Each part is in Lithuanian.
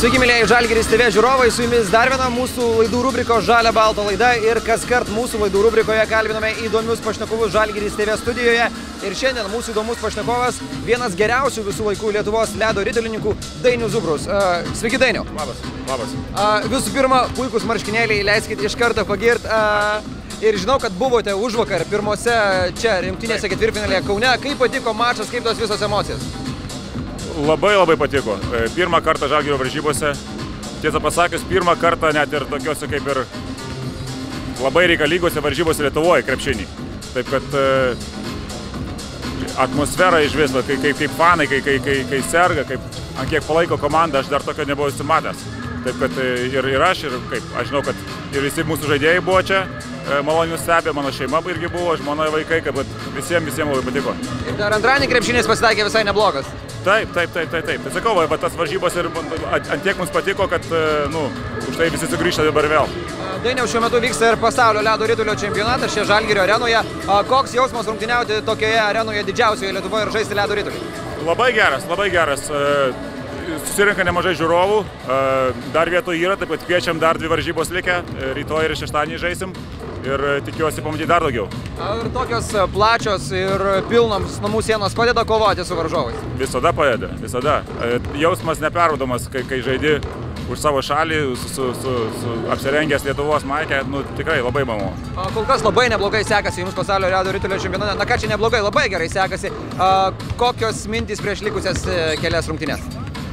Sveiki, mėlyjeji Žalgiris TV žiūrovai, su jumis dar viena mūsų laidų rubriko Žalia balta laida ir kaskart mūsų laidų rubrikoje kalbiname įdomius pašnekovus Žalgiris TV studijoje. Ir šiandien mūsų įdomus pašnekovas vienas geriausių visų laikų Lietuvos ledo ritulininkų Dainius Zubrus. Sveiki, Dainiau. Labas. Visų pirma, puikus marškinėliai, leiskit iš karto pagirt. Ir žinau, kad buvote užvakar pirmose čia rinktinėse ketvirtfinalėje Kaune. Kaip patiko mačas, kaip tos visos emocijos? Labai patiko. Pirmą kartą Žalgirio varžybose. Tiesą pasakius, pirmą kartą net ir tokiuose kaip ir labai reikalingose varžybose Lietuvoje krepšinį. Taip kad atmosfera iš viso, kaip fanai, kai serga, ant kiek palaiko komandą, aš dar tokio nebuvau įsimatęs. Taip kad ir aš žinau, kad ir visi mūsų žaidėjai buvo čia, maloniai nustebė, mano šeima irgi buvo, žmona ir vaikai, kad visiems labai patiko. Ir dar antradienį krepšinis pasitaikė visai neblogas. Taip. Tai sakau, tas varžybos ir ant tiek mums patiko, kad už tai visi sugrįžta dabar vėl. Dainiau, šiuo metu vyksta ir pasaulio ledo ritulio čempionatas čia Žalgirio arenoje. Koks jausmas rungtyniauti tokioje arenoje didžiausioje Lietuvoje ir žaisti ledo ritulį? Labai geras. Susirinka nemažai žiūrovų, dar vietų yra, taip pat kviečiam dar 2 varžybos likę, rytoj ir šeštadienį žaisim ir tikiuosi pamatyti dar daugiau. Ar tokios plačios ir pilnoms namų sienos padeda kovoti su varžovais? Visada padeda, visada. Jausmas neperrodomas, kai žaidi už savo šalį, su apsirengęs Lietuvos maikę, tikrai labai malonu. Kol kas labai neblogai sekasi jums pasaulio ledo ritulio čempionate. Na ką čia neblogai, labai gerai sekasi. Kokios mintys prieš likusias kelias rungtynes?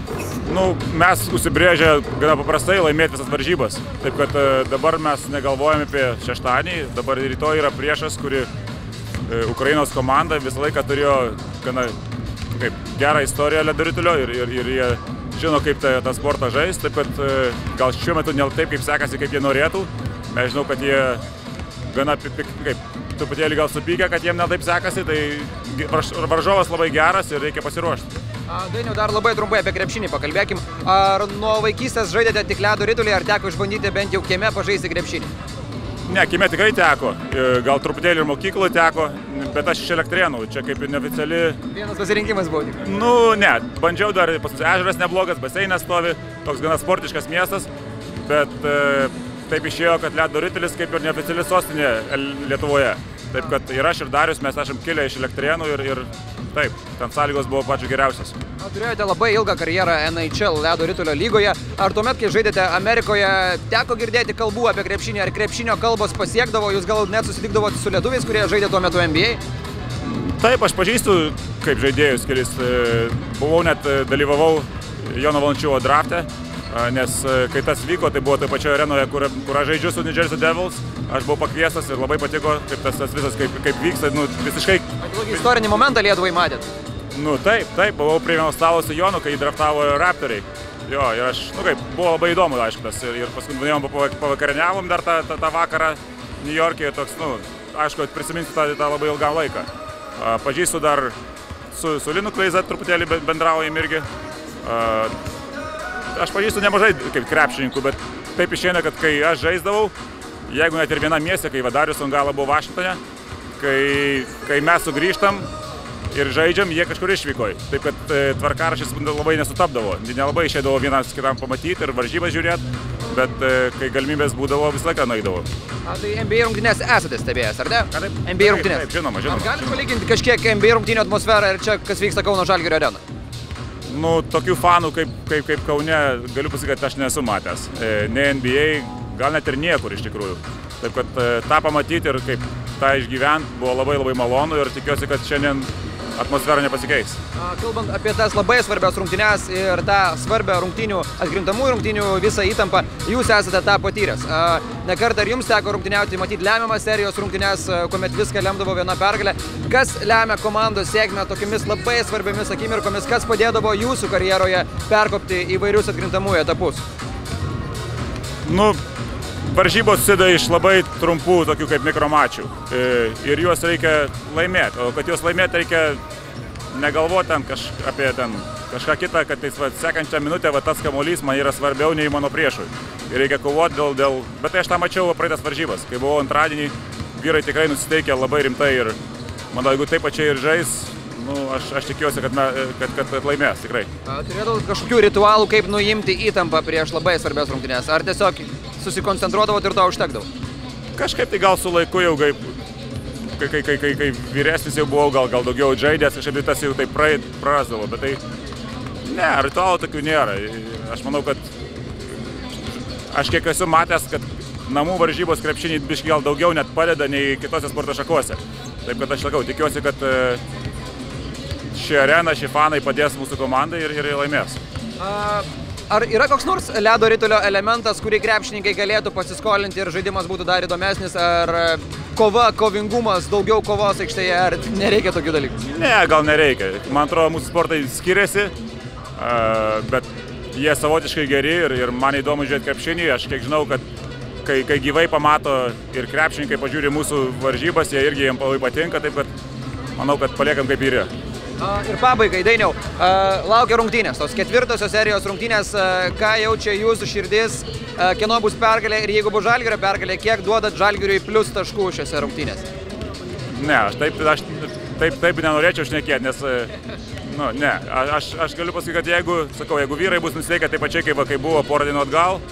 Mes užsibrėžę gana paprastai laimėti visas varžybas. Taip kad dabar mes negalvojame apie šeštadienį. Dabar rytoj yra priešas, kuri Ukrainos komanda visą laiką turėjo gana gerą istoriją ledo ritulio ir jie žino, kaip tą sportą žais. Taip kad gal šiuo metu ne taip, kaip sekasi, kaip jie norėtų. Mes žinau, kad jie gana truputėlį gal supykę, kad jiem ne taip sekasi. Tai varžovas labai geras ir reikia pasiruošti. Dainiau, dar labai trumpai apie krepšinį pakalbėkim. Ar nuo vaikystės žaidėte tik ledo ritulį, ar teko išbandyti bent jau kieme pažaisti krepšinį? Ne, kieme tikrai teko. Gal truputėlį ir mokykloje teko, bet aš iš Elektrėnų. Čia kaip ir neoficiali... Vienas pasirinkimas buvo tik. Ne, bandžiau dar, pas mus ežeras neblogas, baseinas stovi, toks gana sportiškas miestas, bet taip išėjo, kad ledo ritulis kaip ir neoficiali sostinė Lietuvoje. Taip kad ir aš ir Darius, mes esam kilę iš Elektrėnų ir taip, ten sąlygos buvo pačios geriausios. Turėjote labai ilgą karjerą NHL ledo ritulio lygoje. Ar tuomet, kai žaidėte Amerikoje, teko girdėti kalbų apie krepšinį? Ar krepšinio kalbos pasiekdavo? Jūs gal net susitikdavote su lietuviais, kurie žaidė tuo metu NBA? Taip, aš pažįstu kaip žaidėjus, kelis. Dalyvavau Jono Valančiūno drafte, nes kai tas vyko, tai buvo toje pačioje arenoje, kur aš žaidžiu su New Jersey Devils. Aš buvau pakviestas ir labai patiko, kaip tas visas kaip vyksta, visiškai... Istorinį momentą Lietuvai matėt? Taip, buvau prie vieno stalo su Jonu, kai jį draftavo Raptoriai. Jo, ir aš, buvo labai įdomu, aišku, tas. Ir paskui pavakarieniavom dar tą vakarą New York'e ir toks, aišku, prisiminsiu tą labai ilgą laiką. Pažįstu dar su Linu Kleiza truputėlį bendraujam irgi. Aš pažįstu nemažai kaip krepšininkų, bet taip išeina, kad kai aš žaisdavau, jeigu net ir vienam mieste, kai Darius Ongala buvo Vašingtone, kai mes sugrįžtam ir žaidžiam, jie kažkur išvyko. Taip kad tvarkaraštis labai nesutapdavo. Nelabai išeidavo vienas kitam pamatyti ir varžybas žiūrėti, bet kai galimybės būdavo, visą laiką nueidavo. Tai NBA rungtynės esate stebėjęs, ar ne? NBA rungtynės. Taip, žinoma. Ar galite palyginti kažkiek NBA rungtynių atmosferą ir čia, kas vyksta Kauno Žalgirio arena? Tokių fanų kaip Kaune, galiu pasakyti, kad aš nesu matęs. Ne NBA, gal net ir niekur iš tikrųjų. Taip kad tą pamatyti ir kaip tą išgyventi buvo labai malonu ir tikiuosi, kad šiandien atmosfera nepasikeis. Kalbant apie tas labai svarbias rungtynes ir tą svarbią atkrintamųjų rungtynių visą įtampą, jūs esate tą patyręs. Ne kartą ir jums teko rungtyniauti, matyti lemiamas serijos rungtynes, kuomet viską lemdavo viena pergalė. Kas lemia komandos sėkmę tokiamis labai svarbiamis akimirkomis, kas padėdavo jūsų karjeroje perkopti įvairius atkrintamųjų etapus? Varžybos susideda iš labai trumpų, tokių kaip mikromačių. Ir juos reikia laimėti. O kad juos laimėti, reikia negalvoti apie kažką kitą, kad sekančią minutę tas kamuolys man yra svarbiau nei mano priešui. Ir reikia kovoti dėl... Bet aš tą mačiau praeitas varžybas. Kai buvau antradienį, vyrai tikrai nusiteikė labai rimtai ir manau, jeigu taip pačiai ir žais, nu, aš tikiuosi, kad laimės, tikrai. Turėdavot kažkokių ritualų, kaip nuimti įtampą prieš labai svarbias rungtynes? Ar tiesiog susikoncentruodavot ir to užtekdavo? Kažkaip tai gal su laiku jau, kai vyresnis jau buvau, gal daugiau žaidęs, kažkaip tas jau tai prarasdavo, bet tai ne, ritualų tokių nėra. Aš manau, kad aš kiek esu matęs, kad namų varžybos krepšinį biškį gal daugiau net padeda nei kitose sporto šakose. Taip kad aš sakau, tikiuosi, kad ši arena, ši fanai padės mūsų komandai ir laimės. Ar yra koks nors ledo ritulio elementas, kurį krepšininkai galėtų pasiskolinti ir žaidimas būtų dar įdomesnis? Ar kovingumas, daugiau kovos aikštėje, ar nereikia tokių dalykų? Ne, gal nereikia. Man atrodo, mūsų sportai skiriasi, bet jie savotiškai geri ir man įdomu žiūrėti krepšinį. Aš kiek žinau, kad kai gyvai pamato ir krepšininkai pažiūri mūsų varžybas, jie irgi jiems labai patinka, taip kad manau, kad paliekam kaip yra. Ir pabaigai, Dainiau, laukia rungtynės, tos ketvirtosios serijos rungtynės, ką jaučia jūsų širdis, kieno bus pergalė ir jeigu bus Žalgirio pergalė, kiek duodat Žalgiriui plius taškų šiose rungtynėse? Ne, aš taip nenorėčiau šnekėti, nes ne, aš galiu pasakyti, kad jeigu vyrai bus nusiteikę taip pačiai, kaip buvo porą dienų atgal,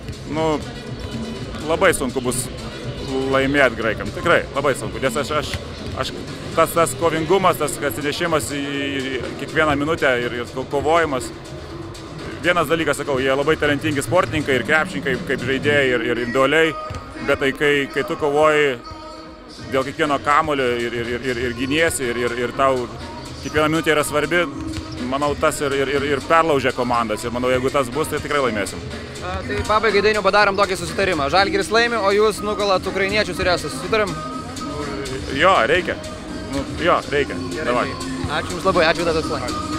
labai sunku bus laimėti graikam, tikrai labai sunku, nes tas kovingumas, tas atsinešimas į kiekvieną minutę ir kovojimas. Vienas dalykas, sakau, jie labai talentingi sportininkai ir krepšininkai, kaip žaidėjai ir individualiai, bet tai kai tu kovoji dėl kiekvieno kamulio ir giniesi ir tau kiekviena minutė yra svarbi, manau, tas ir perlaužia komandas ir manau, jeigu tas bus, tai tikrai laimėsim. Tai pabaigai, Dainiau, padarom tokį susitarimą. Žalgiris laimi, o jūs nugalat ukrainiečius ir esas. Susitarim? Jo, reikia. Jo, reikia. Ačiū Jums labai, ačiū, kad atvažiavote.